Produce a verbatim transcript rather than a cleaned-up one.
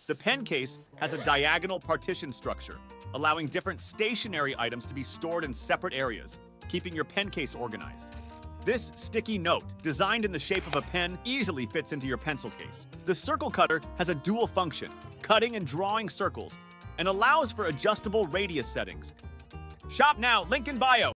The pen case has a diagonal partition structure, allowing different stationary items to be stored in separate areas, keeping your pen case organized. This sticky note, designed in the shape of a pen, easily fits into your pencil case. The circle cutter has a dual function, cutting and drawing circles, and allows for adjustable radius settings. Shop now, link in bio.